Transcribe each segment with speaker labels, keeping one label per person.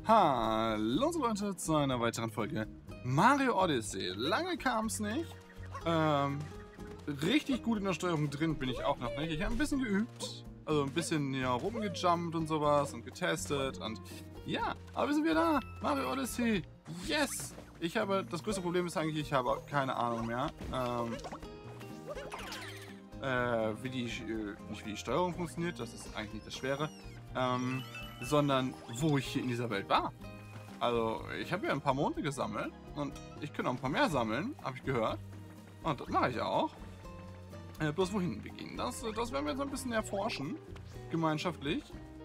Speaker 1: Hallo Leute zu einer weiteren Folge Mario Odyssey. Lange kam es nicht. Richtig gut in der Steuerung drin bin ich auch noch nicht. Ich habe ein bisschen geübt. Also ein bisschen ja, rumgejumpt und sowas und getestet. Und ja, aber wir sind wieder da. Mario Odyssey. Yes! Das größte Problem ist eigentlich, ich habe keine Ahnung mehr. Nicht wie die Steuerung funktioniert. Das ist eigentlich nicht das Schwere. Sondern wo ich hier in dieser Welt war. Also, ich habe ja ein paar Monde gesammelt und ich kann auch ein paar mehr sammeln, habe ich gehört. Und das mache ich auch. Bloß wohin wir gehen, das werden wir jetzt ein bisschen erforschen. Gemeinschaftlich.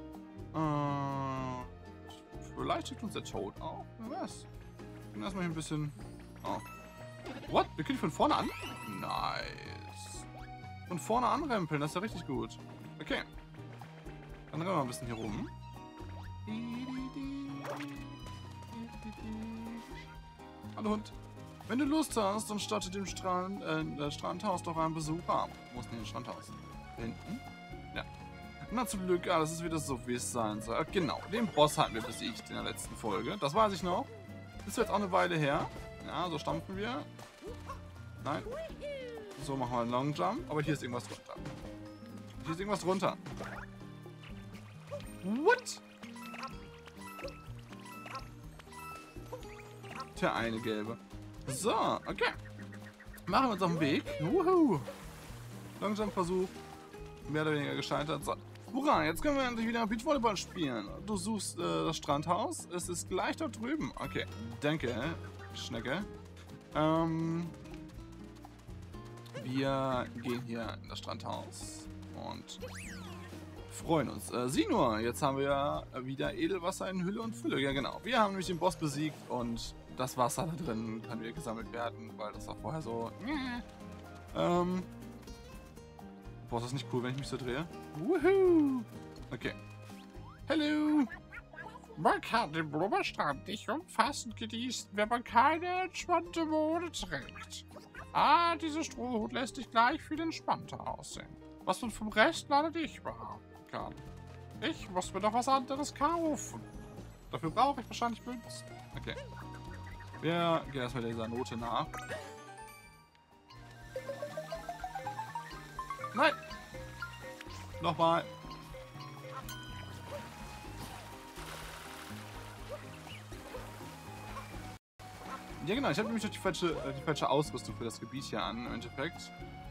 Speaker 1: Vielleicht schickt uns der Toad auch. Wer weiß. Ich erstmal hier ein bisschen... Oh. What? Wir können von vorne an? Nice. Von vorne anrempeln, das ist ja richtig gut. Okay. Dann rennen wir mal ein bisschen hier rum. Hallo Hund. Wenn du Lust hast, dann statte dem Strandhaus doch einen Besuch ab. Wo ist denn das Strandhaus? Da hinten? Ja. Na zum Glück, alles ist wieder so, wie es sein soll. Genau, den Boss hatten wir besiegt in der letzten Folge. Das weiß ich noch. Ist jetzt auch eine Weile her. Ja, so stampfen wir. Nein. So machen wir einen Long Jump. Aber hier ist irgendwas drunter. Hier ist irgendwas drunter. What? Tja, eine gelbe. So, okay. Machen wir uns auf den Weg. Wuhu. Longjump-Versuch. Mehr oder weniger gescheitert. So. Hurra, jetzt können wir endlich wieder Beachvolleyball spielen. Du suchst das Strandhaus. Es ist gleich dort drüben. Okay. Danke, Schnecke. Wir gehen hier in das Strandhaus. Und freuen uns. Sieh nur, jetzt haben wir ja wieder Edelwasser in Hülle und Fülle. Ja, genau. Wir haben nämlich den Boss besiegt und das Wasser da drin kann wieder gesammelt werden, weil das war vorher so... Boah, ist das nicht cool, wenn ich mich so drehe? Woohoo! Okay. Hello!
Speaker 2: Man kann den Blubberstrand nicht umfassend genießen, wenn man keine entspannte Mode trägt. Ah, diese Strohhut lässt dich gleich viel entspannter aussehen. Was man vom Rest leider nicht behaupten kann. Ich muss mir doch was anderes kaufen.
Speaker 1: Dafür brauche ich wahrscheinlich Münzen. Okay. Wir gehen erstmal dieser Note nach. Nein! Nochmal. Ja genau, ich habe nämlich die falsche Ausrüstung für das Gebiet hier an, im Endeffekt.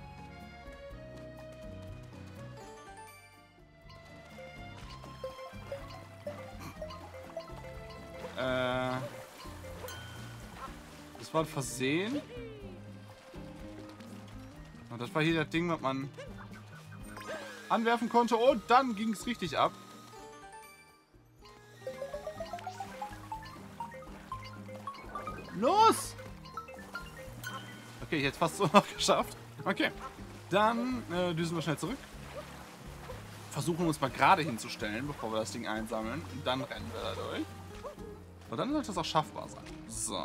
Speaker 1: Das war ein Versehen. Und das war hier das Ding, was man anwerfen konnte. Und dann ging es richtig ab. Los! Okay, jetzt fast so noch geschafft. Okay. Dann düsen wir schnell zurück. Versuchen uns mal gerade hinzustellen, bevor wir das Ding einsammeln. Und dann rennen wir da durch. Und dann sollte das auch schaffbar sein. So.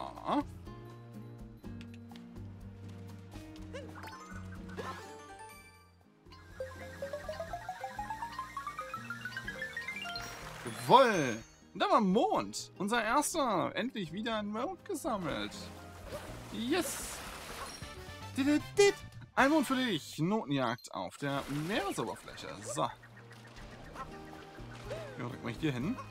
Speaker 1: Jawohl! Und da war Mond. Unser erster. Endlich wieder ein Mond gesammelt. Yes! Ein Mond für dich. Notenjagd auf der Meeresoberfläche. So. Ja, direkt mal hier hin.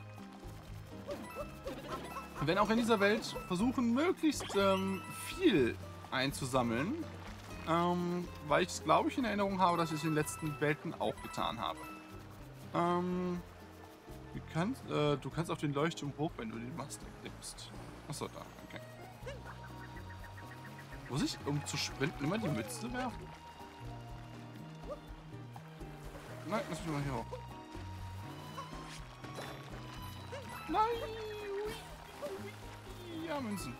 Speaker 1: Wir werden auch in dieser Welt versuchen, möglichst viel einzusammeln. Weil ich es, glaube ich, in Erinnerung habe, dass ich es in den letzten Welten auch getan habe. Du kannst auf den Leuchtturm hoch, wenn du den Mast klickst. Achso, da, okay. Muss ich, um zu sprinten, immer die Mütze werfen? Nein, lass mich mal hier hoch. Nein! Ja, Münzen.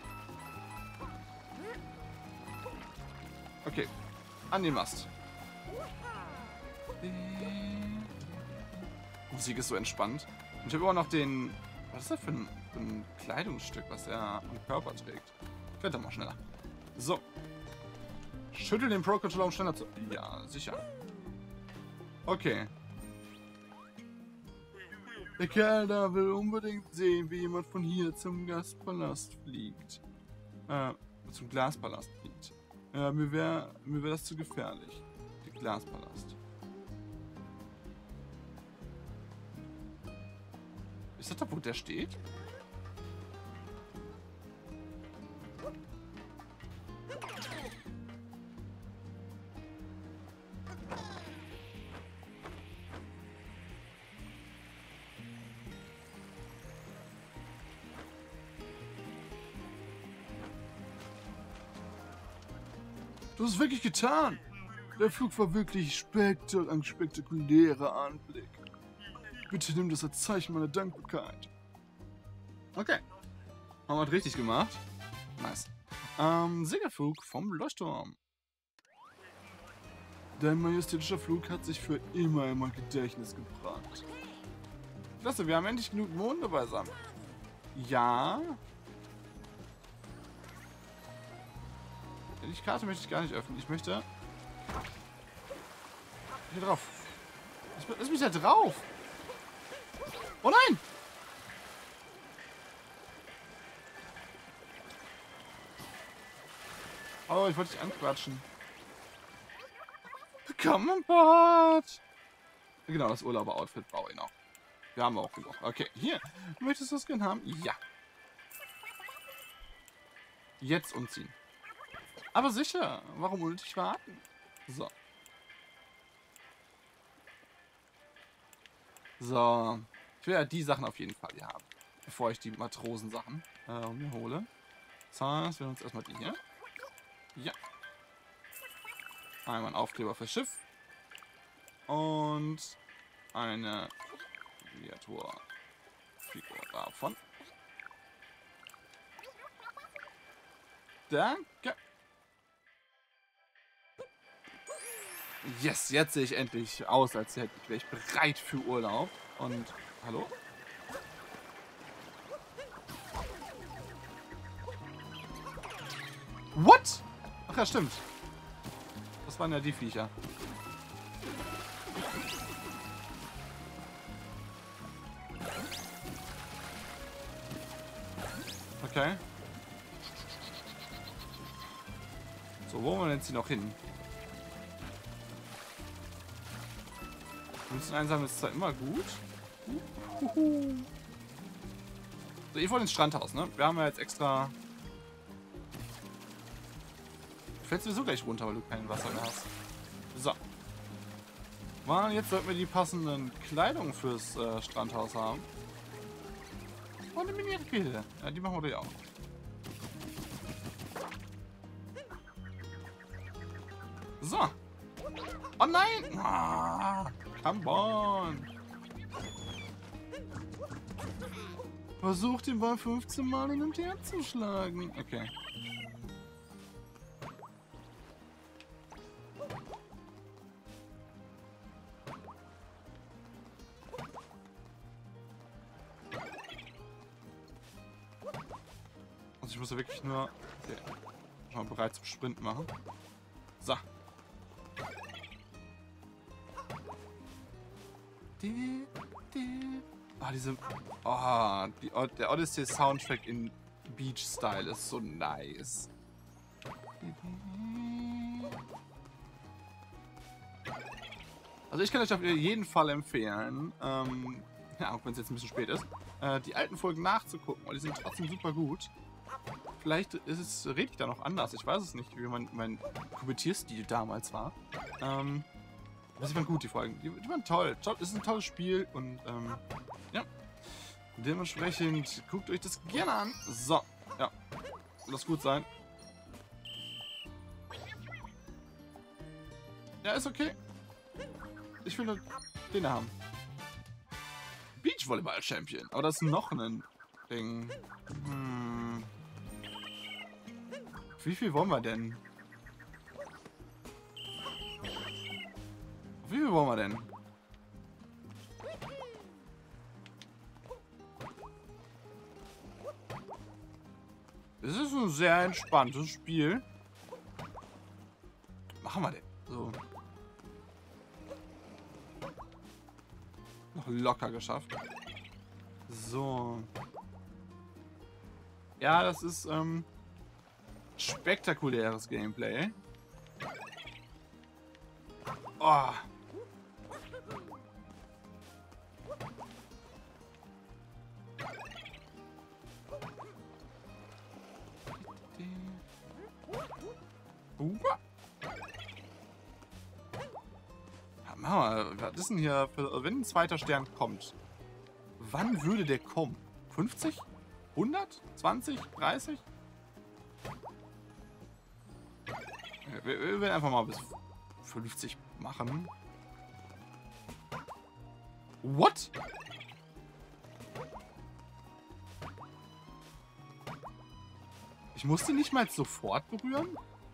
Speaker 1: Okay. An den Mast. Musik ist so entspannt. Und ich habe immer noch den... Was ist das für ein Kleidungsstück, was er am Körper trägt? Fährt er mal schneller. So. Schüttel den Pro-Controller, um schneller zu... Ja, sicher. Okay. Der Kerl da will unbedingt sehen, wie jemand von hier zum Gaspalast fliegt. Zum Glaspalast fliegt. Mir wär das zu gefährlich. Der Glaspalast. Ist das da, wo der steht? Du hast es wirklich getan. Der Flug war wirklich ein spektakulärer Anblick. Bitte nimm das als Zeichen meiner Dankbarkeit. Okay. Haben wir das richtig gemacht. Nice. Segelflug vom Leuchtturm. Dein majestätischer Flug hat sich für immer in mein Gedächtnis gebrannt. Klasse, wir haben endlich genug Monde beisammen. Ja. Die Karte möchte ich gar nicht öffnen. Ich möchte... Hier drauf. Lass mich da drauf. Oh nein! Oh, ich wollte dich anquatschen. Come on, Bord! Genau, das Urlauber-Outfit brauche ich noch. Wir haben auch genug. Okay, hier. Möchtest du das Skin haben? Ja. Jetzt umziehen. Aber sicher. Warum unnötig warten? So. So. Ich will ja die Sachen auf jeden Fall hier haben. Bevor ich die Matrosen-Sachen mir hole. Das heißt, wir nehmen uns erstmal die hier. Ja. Einmal ein Aufkleber fürs Schiff. Und eine Miniaturfigur davon. Danke. Yes, jetzt sehe ich endlich aus, als wäre ich bereit für Urlaub. Und, hallo? What? Ach ja, stimmt. Das waren ja die Viecher. Okay. So, wo wollen wir jetzt hier noch hin? Münzen einsammeln ist zwar immer gut. So, ihr wollt ins Strandhaus, ne? Wir haben ja jetzt extra... Du fällst sowieso gleich runter, weil du kein Wasser mehr hast. So. Mal, jetzt sollten wir die passenden Kleidung fürs Strandhaus haben. Und eine Mini-Rakete. Ja, die machen wir doch auch. So. Oh nein! Ah, come on! Versucht den Ball 15 Mal hin und her zu schlagen. Okay. Also ich muss ja wirklich nur... Okay. Mal bereit zum Sprint machen. So. Ah, diese... Oh, der Odyssey-Soundtrack in Beach-Style ist so nice. Also ich kann euch auf jeden Fall empfehlen, ja, auch wenn es jetzt ein bisschen spät ist, die alten Folgen nachzugucken, weil die sind trotzdem super gut. Vielleicht rede ich da noch anders, ich weiß es nicht, wie mein Kommentierstil damals war. Aber sie waren gut, die Folgen. Die waren toll. Es ist ein tolles Spiel und, ja. Dementsprechend guckt euch das gerne an. So, ja. Lass gut sein. Ja, ist okay. Ich will nur den haben. Beachvolleyball-Champion. Aber das ist noch ein Ding. Wie viel wollen wir denn? Wie viel wollen wir denn? Es ist ein sehr entspanntes Spiel. Machen wir denn? So. Noch locker geschafft. So. Ja, das ist, spektakuläres Gameplay. Oh. Was ist denn hier, wenn ein zweiter Stern kommt? Wann würde der kommen? 50? 100? 20? 30? Wir werden einfach mal bis 50 machen. What? Ich muss die nicht mal sofort berühren?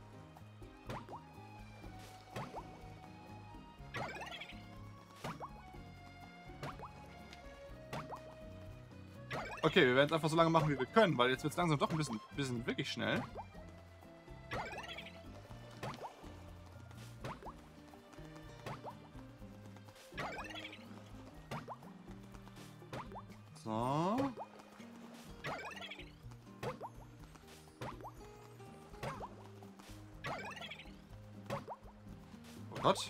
Speaker 1: Okay, wir werden es einfach so lange machen, wie wir können, weil jetzt wird es langsam doch ein bisschen wirklich schnell. So. Oh Gott.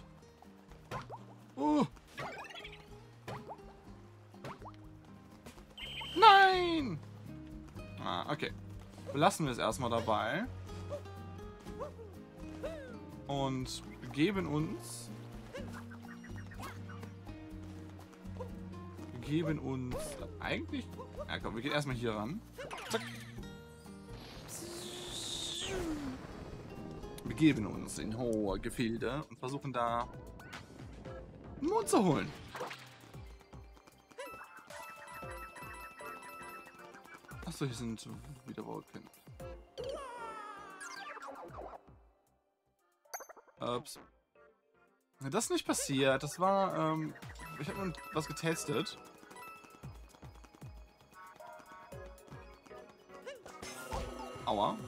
Speaker 1: Nein! Ah, okay. Belassen wir es erstmal dabei. Und begeben uns... eigentlich... Ja komm, wir gehen erstmal hier ran. Zack. Begeben uns in hohe Gefilde und versuchen da einen Mond zu holen. Achso, hier sind wieder Wolken. Ups. Das ist nicht passiert. Das war, ich habe was getestet. Aua.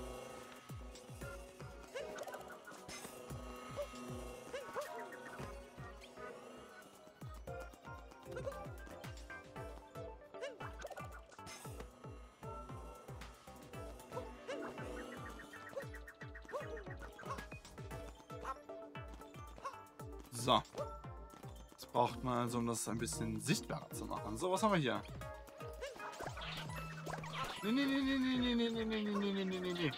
Speaker 1: So. Das braucht man also, um das ein bisschen sichtbarer zu machen. So, was haben wir hier? Nee.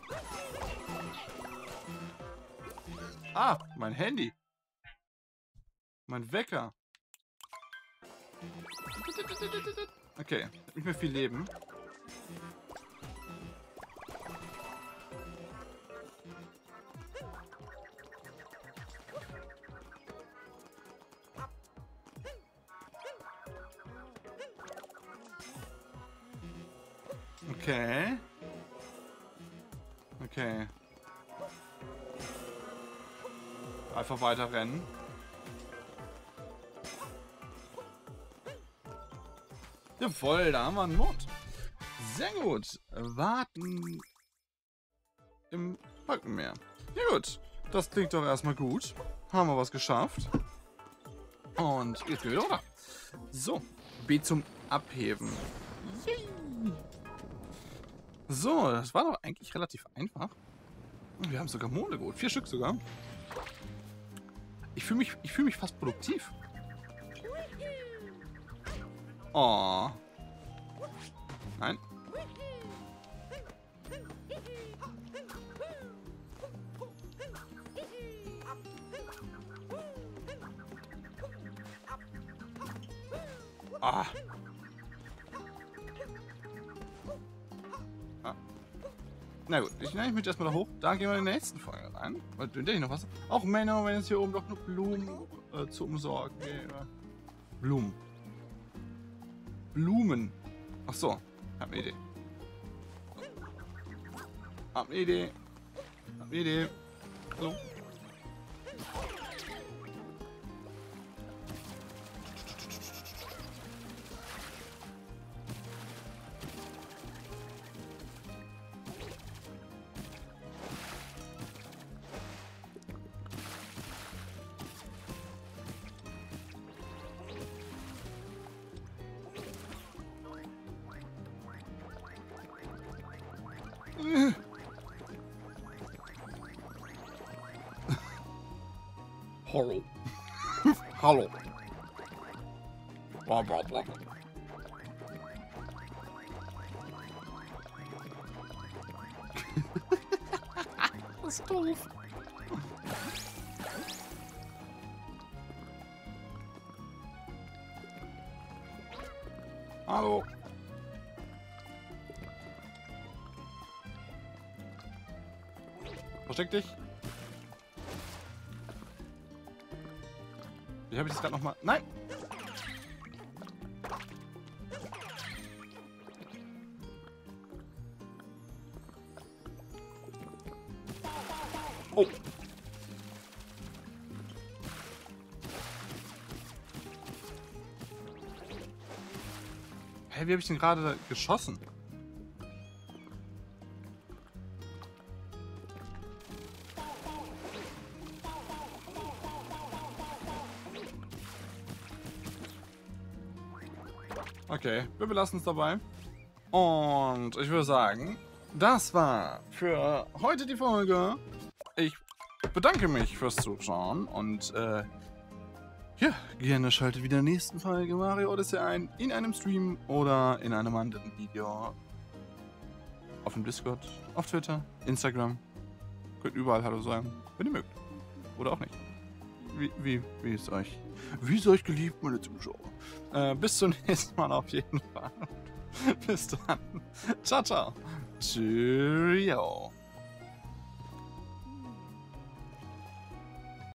Speaker 1: Ah, mein Handy. Mein Wecker. Okay, nicht mehr viel Leben. Okay. Okay. Einfach weiter rennen. Jawohl, da haben wir einen Mod. Sehr gut. Warten im Wolkenmeer. Ja gut, das klingt doch erstmal gut. Haben wir was geschafft. Und jetzt gehen wir wieder runter. So, B zum Abheben. Yay. So, das war doch eigentlich relativ einfach. Wir haben sogar Monde geholt. 4 Stück sogar. Ich fühle mich fast produktiv. Oh. Nein. Ah. Na gut, ich nehme mich erstmal da hoch. Da gehen wir in der nächsten Folge rein. Weil da ich noch was. Auch Männer, wenn es hier oben doch nur Blumen zu umsorgen wäre. Blumen. Ach so, hab eine Idee. Hab eine Idee. Hallo.
Speaker 2: Hallo. Hallo. Bla, bla, bla. Das ist doof.
Speaker 1: Hallo. Versteck dich. Wie habe ich das gerade nochmal? Nein! Oh! Hä, wie habe ich denn gerade geschossen? Okay, wir belassen es dabei. Und ich würde sagen, das war für heute die Folge. Ich bedanke mich fürs Zuschauen und ja, gerne schaltet wieder in der nächsten Folge Mario Odyssey ein, in einem Stream oder in einem anderen Video. Auf dem Discord, auf Twitter, Instagram. Könnt überall Hallo sagen, wenn ihr mögt. Oder auch nicht. Wie es euch geliebt, meine Zuschauer. Bis zum nächsten Mal auf jeden Fall. Bis dann. Ciao, ciao. Cheerio.